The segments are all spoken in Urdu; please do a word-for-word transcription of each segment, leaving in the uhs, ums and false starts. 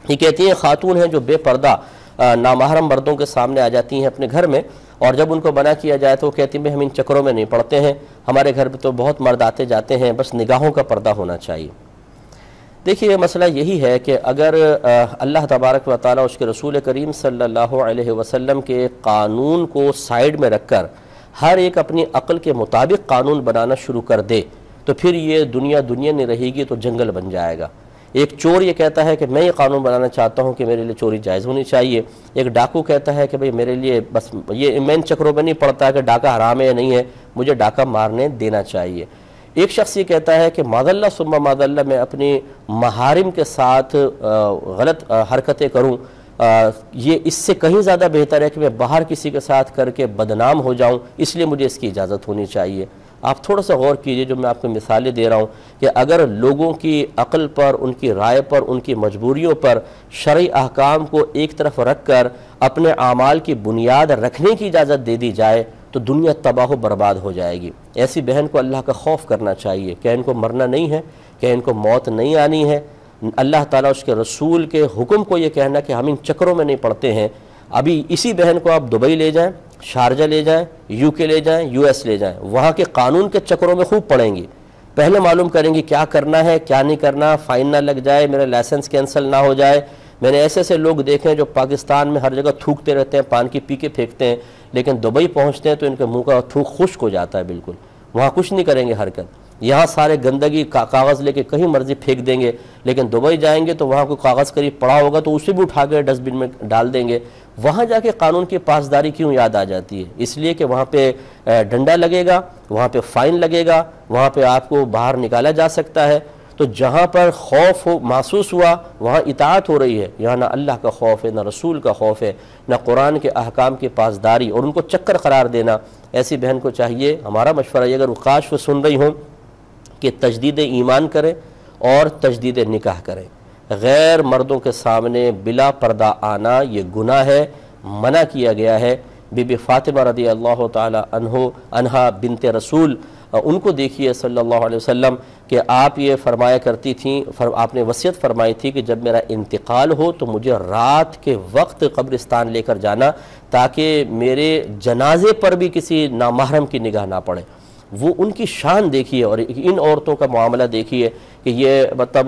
یہ کہتی ہیں خاتون ہیں جو بے پردہ نامحرم مردوں کے سامنے آ جاتی ہیں اپنے گھر میں، اور جب ان کو منع کیا جائے تو وہ کہتی ہیں ہم ان چکروں میں نہیں پڑتے ہیں، ہمارے گھر پہ تو بہت مرد آتے جاتے ہیں، بس نگاہوں کا پردہ ہونا چاہیے۔ دیکھیے مسئلہ یہی ہے کہ اگر اللہ تبارک و تعالیٰ اس کے رسول کریم صلی اللہ علیہ وسلم کے قانون کو سائیڈ میں رکھ کر ہر ایک اپنی عقل کے مطابق قانون بنانا شروع کر دے تو پھر یہ دنیا دنیا نہیں رہے گی، تو جنگل بن جائے گا۔ ایک چور یہ کہتا ہے کہ میں یہ قانون بنانا چاہتا ہوں کہ میرے لیے چوری جائز ہونی چاہیے، ایک ڈاکو کہتا ہے کہ بھئی میرے لیے بس یہ میں ان چکروں میں نہیں پڑتا کہ ڈاکہ حرام ہے یا نہیں ہے، مجھے ڈاکہ مارنے دینا چاہیے۔ ایک شخص یہ کہتا ہے کہ معاذ اللہ ثم معاذ اللہ میں اپنی محارم کے ساتھ غلط حرکتیں کروں، یہ اس سے کہیں زیادہ بہتر ہے کہ میں باہر کسی کے ساتھ کر کے بدنام ہو جاؤں، اس لیے مجھے اس کی اجازت ہونی چاہیے۔ آپ تھوڑا سا غور کیجئے جو میں آپ کو مثالیں دے رہا ہوں کہ اگر لوگوں کی عقل پر، ان کی رائے پر، ان کی مجبوریوں پر شرعی احکام کو ایک طرف رکھ کر اپنے اعمال کی بنیاد رکھنے کی اجازت دے دی جائے تو دنیا تباہ و برباد ہو جائے گی۔ ایسی بہن کو اللہ کا خوف کرنا چاہیے کہ ان کو مرنا نہیں ہے، کہ ان کو موت نہیں آنی ہے۔ اللہ تعالیٰ اس کے رسول کے حکم کو یہ کہنا کہ ہم ان چکروں میں نہیں پڑتے ہیں۔ ابھی اسی بہن کو آپ دبئی لے جائیں، شارجہ لے جائیں، یو کے لے جائیں، یو ایس لے جائیں، وہاں کے قانون کے چکروں میں خوب پڑیں گی، پہلے معلوم کریں گی کیا کرنا ہے کیا نہیں کرنا، فائن نہ لگ جائے، میرا لائسنس کینسل نہ ہو جائے۔ میں نے ایسے ایسے لوگ دیکھے ہیں جو پاکستان میں ہر جگہ تھوکتے رہتے ہیں، پان کی پی کے پھینکتے ہیں، لیکن دبئی پہنچتے ہیں تو ان کے منہ کا تھوک خشک ہو جاتا ہے، بالکل وہاں کچھ نہیں کریں گے حرکت۔ یہاں سارے گندگی کا کاغذ لے کے کہیں مرضی پھینک دیں گے، لیکن دبئی جائیں گے تو وہاں کوئی کاغذ قریب پڑا ہوگا تو اسے بھی اٹھا کے ڈسٹ بن میں ڈال دیں گے۔ وہاں جا کے قانون کی پاسداری کیوں یاد آ جاتی ہے؟ اس لیے کہ وہاں پہ ڈنڈا لگے گا، وہاں پہ فائن لگے گا، وہاں پہ آپ کو باہر نکالا جا سکتا ہے۔ تو جہاں پر خوف ہو محسوس ہوا وہاں اطاعت ہو رہی ہے، یہاں نہ اللہ کا خوف ہے، نہ رسول کا خوف ہے، نہ قرآن کے احکام کی پاسداری، اور ان کو چکر قرار دینا۔ ایسی بہن کو چاہیے، ہمارا مشورہ یہ اگر وہ کاش وہ سن رہی ہوں کہ تجدید ایمان کریں اور تجدید نکاح کریں۔ غیر مردوں کے سامنے بلا پردہ آنا یہ گناہ ہے، منع کیا گیا ہے۔ بی بی فاطمہ رضی اللہ تعالی عنہ عنہا بنت رسول، ان کو دیکھیے صلی اللہ علیہ وسلم کہ آپ یہ فرمایا کرتی تھیں، آپ نے وصیت فرمائی تھی کہ جب میرا انتقال ہو تو مجھے رات کے وقت قبرستان لے کر جانا تاکہ میرے جنازے پر بھی کسی نامحرم کی نگاہ نہ پڑے۔ وہ ان کی شان دیکھیے اور ان عورتوں کا معاملہ دیکھیے کہ یہ مطلب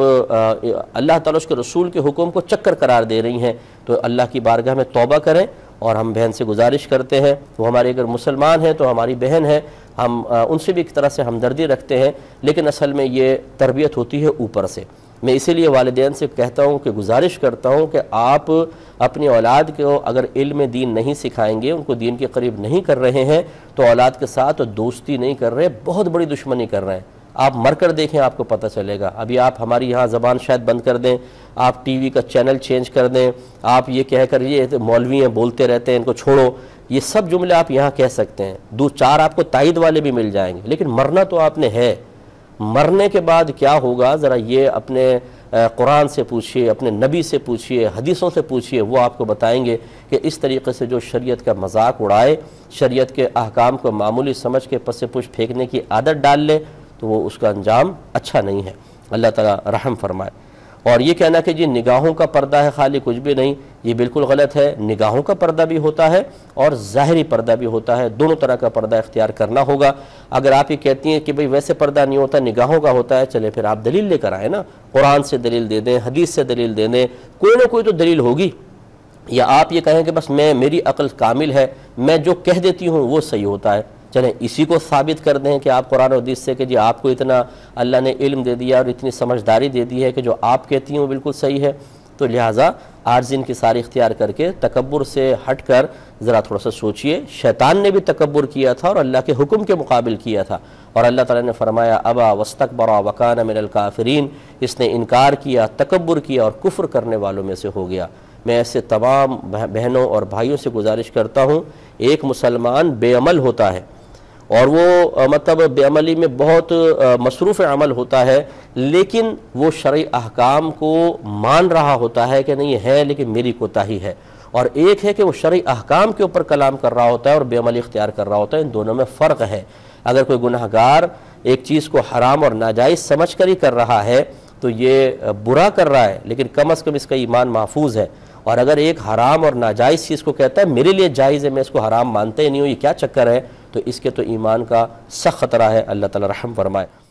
اللہ تعالیٰ اس کے رسول کے حکم کو چکر قرار دے رہی ہیں۔ تو اللہ کی بارگاہ میں توبہ کریں، اور ہم بہن سے گزارش کرتے ہیں، وہ ہمارے اگر مسلمان ہیں تو ہماری بہن ہے، ہم ان سے بھی ایک طرح سے ہمدردی رکھتے ہیں، لیکن اصل میں یہ تربیت ہوتی ہے اوپر سے۔ میں اسی لیے والدین سے کہتا ہوں کہ گزارش کرتا ہوں کہ آپ اپنی اولاد کو اگر علم دین نہیں سکھائیں گے، ان کو دین کے قریب نہیں کر رہے ہیں تو اولاد کے ساتھ دوستی نہیں کر رہے، بہت بڑی دشمنی کر رہے ہیں۔ آپ مر کر دیکھیں، آپ کو پتہ چلے گا۔ ابھی آپ ہماری یہاں زبان شاید بند کر دیں، آپ ٹی وی کا چینل چینج کر دیں، آپ یہ کہہ کر یہ مولوی ہیں بولتے رہتے ہیں ان کو چھوڑو، یہ سب جملے آپ یہاں کہہ سکتے ہیں، دو چار آپ کو تائید والے بھی مل جائیں گے، لیکن مرنا تو آپ نے ہے۔ مرنے کے بعد کیا ہوگا ذرا یہ اپنے قرآن سے پوچھئے، اپنے نبی سے پوچھئے، حدیثوں سے پوچھئے، وہ آپ کو بتائیں گے کہ اس طریقے سے جو شریعت کا مذاق اڑائے، شریعت کے احکام کو معمولی سمجھ کے پس پش پھینکنے کی عادت ڈال لے تو وہ اس کا انجام اچھا نہیں ہے۔ اللہ تعالیٰ رحم فرمائے۔ اور یہ کہنا کہ جی نگاہوں کا پردہ ہے خالی کچھ بھی نہیں، یہ بالکل غلط ہے۔ نگاہوں کا پردہ بھی ہوتا ہے اور ظاہری پردہ بھی ہوتا ہے، دونوں طرح کا پردہ اختیار کرنا ہوگا۔ اگر آپ یہ کہتی ہیں کہ بھئی ویسے پردہ نہیں ہوتا، نگاہوں کا ہوتا ہے، چلے پھر آپ دلیل لے کر آئیں نا، قرآن سے دلیل دے دیں، حدیث سے دلیل دے دیں، کوئی نہ کوئی تو دلیل ہوگی۔ یا آپ یہ کہیں کہ بس میں میری عقل کامل ہے، میں جو کہہ دیتی ہوں وہ صحیح ہوتا ہے، چلیں اسی کو ثابت کر دیں کہ آپ قرآن و حدیث سے کہ جی آپ کو اتنا اللہ نے علم دے دیا اور اتنی سمجھداری دے دی ہے کہ جو آپ کہتی ہیں وہ بالکل صحیح ہے۔ تو لہٰذا عارض ان کی ساری اختیار کر کے تکبر سے ہٹ کر ذرا تھوڑا سا سوچئے۔ شیطان نے بھی تکبر کیا تھا اور اللہ کے حکم کے مقابل کیا تھا، اور اللہ تعالیٰ نے فرمایا ابا واستکبر وکان من الکافرین، اس نے انکار کیا، تکبر کیا اور کفر کرنے والوں میں سے ہو گیا۔ میں ایسے تمام بہنوں اور بھائیوں سے گزارش کرتا ہوں، ایک مسلمان بے عمل ہوتا ہے اور وہ مطلب بے عملی میں بہت مصروف عمل ہوتا ہے، لیکن وہ شرعی احکام کو مان رہا ہوتا ہے کہ نہیں یہ ہے لیکن میری کوتاہی ہے، اور ایک ہے کہ وہ شرعی احکام کے اوپر کلام کر رہا ہوتا ہے اور بے عملی اختیار کر رہا ہوتا ہے۔ ان دونوں میں فرق ہے۔ اگر کوئی گناہگار ایک چیز کو حرام اور ناجائز سمجھ کر ہی کر رہا ہے تو یہ برا کر رہا ہے لیکن کم از کم اس کا ایمان محفوظ ہے. اور اگر ایک حرام اور ناجائز چیز کو کہتا ہے میرے لیے جائز ہے میں اس کو حرام مانتے ہی نہیں ہوں، یہ کیا چکر ہے، تو اس کے تو ایمان کا سخت خطرہ ہے. اللہ تعالی رحم فرمائے.